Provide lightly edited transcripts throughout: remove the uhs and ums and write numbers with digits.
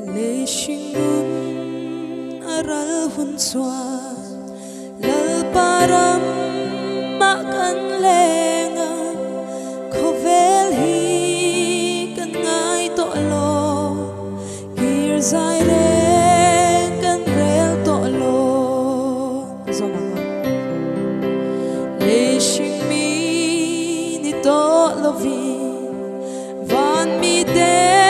lệ shingun aral hun swa lal param makan lenga khovel hi kan ngai to lo gir zai re kan rel to lo zoma lệ shin mi ni to lovi van mi de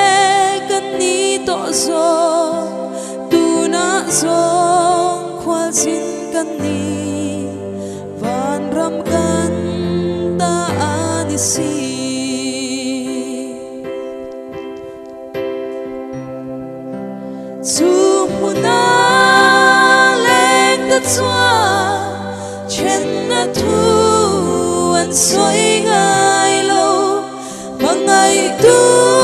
zo tu na zong khwal sin kan ni van ram kan ta ani si zu huna leng ta chua chen na thu an soi ngai lo mangai tu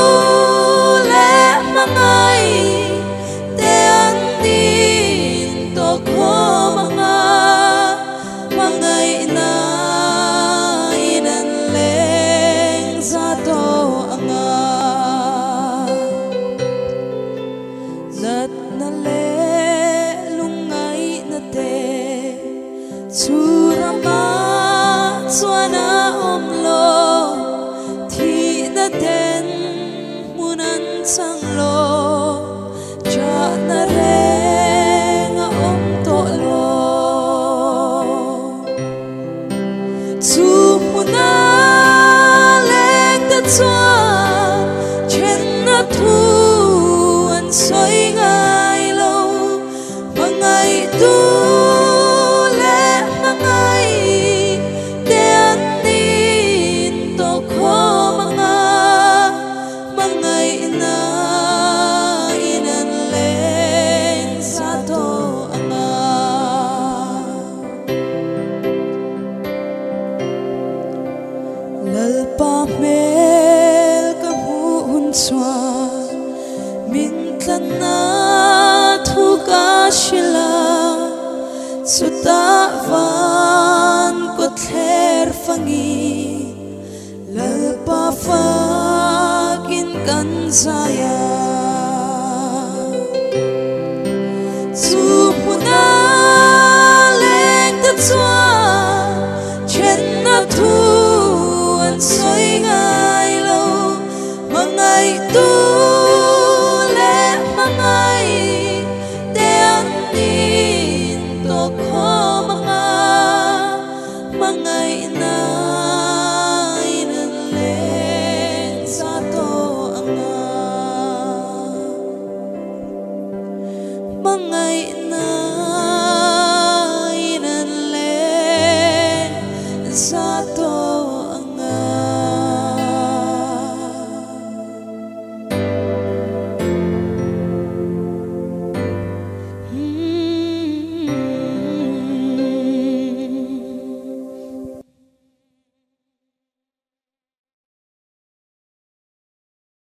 Surama suana omlo thi na ten munan sang lo cha na re nga om to lo chu muna leng ta chua chen na thu an soi ngai lo mangai tu pa mel ka hu hun swa min tlan na thu ka shila suta van ko thler fangi lal pa fa kin kan zaya